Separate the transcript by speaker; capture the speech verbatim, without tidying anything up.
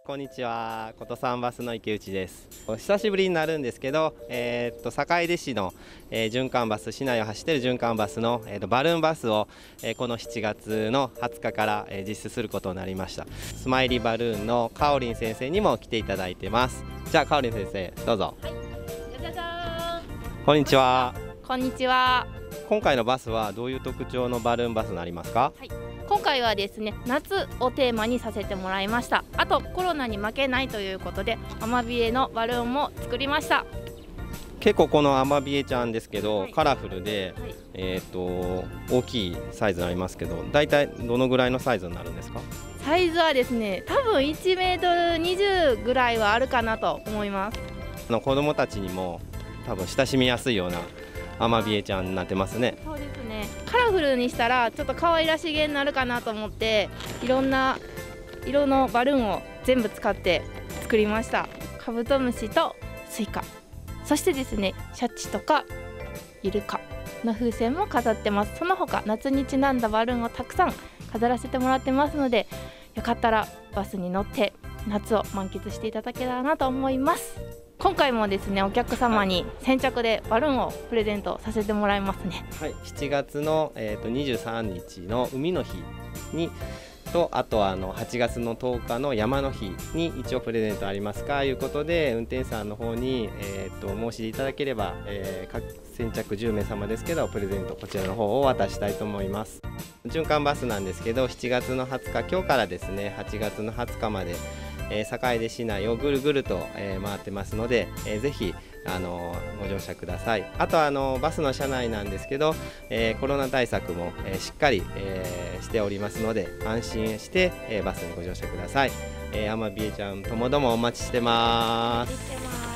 Speaker 1: こんにちは。ことさんバスの池内です。久しぶりになるんですけど、えー、っと坂出市の、えー、循環バス、市内を走っている循環バスの、えー、っとバルーンバスを、えー、このしちがつのはつかから、えー、実施することになりました。スマイリーバルーンのかおりん先生にも来ていただいてます。じゃあかおりん先生どうぞ。
Speaker 2: はい、じゃじゃじゃーん。
Speaker 1: こんにちは。
Speaker 2: こんにちは。
Speaker 1: 今回のバスはどういう特徴のバルーンバスになりますか？
Speaker 2: はい、今回はですね、夏をテーマにさせてもらいました。あとコロナに負けないということでアマビエのバルーンも作りました。
Speaker 1: 結構このアマビエちゃんですけど、
Speaker 2: はい、
Speaker 1: カラフルで、
Speaker 2: はい、
Speaker 1: えー、と大きいサイズになりますけど、だいたいどのぐらいのサイズになるんですか？
Speaker 2: サイズはですね、多分いちメートルにじゅうぐらいはあるかなと思います。
Speaker 1: あの子どもたちにも多分親しみやすいようなアマビエちゃんになってますね。
Speaker 2: そうですね、カラフルにしたらちょっと可愛らしげになるかなと思って、いろんな色のバルーンを全部使って作りました。カブトムシとスイカ、そしてですね、シャチとかイルカの風船も飾ってます。その他夏にちなんだバルーンをたくさん飾らせてもらってますので、よかったらバスに乗って夏を満喫していただけたらなと思います。今回もですね、お客様に先着でバルーンをプレゼントさせてもらいますね。
Speaker 1: はい、しちがつの、えー、とにじゅうさんにちの海の日にと、あとはあのはちがつのとおかの山の日に一応プレゼントありますかということで、運転手さんの方に、えー、と申し出いただければ、えー、各先着じゅうめいさまですけどプレゼントこちらの方を渡したいと思います。循環バスなんですけど、しちがつのはつか、今日からですねはちがつのはつかまで、えー、坂出市内をぐるぐると、えー、回ってますので、えー、ぜひあのご乗車ください。あとあのバスの車内なんですけど、えー、コロナ対策も、えー、しっかり、えー、しておりますので、安心して、えー、バスにご乗車ください。えー、アマビエちゃんともどもお待ちしてます。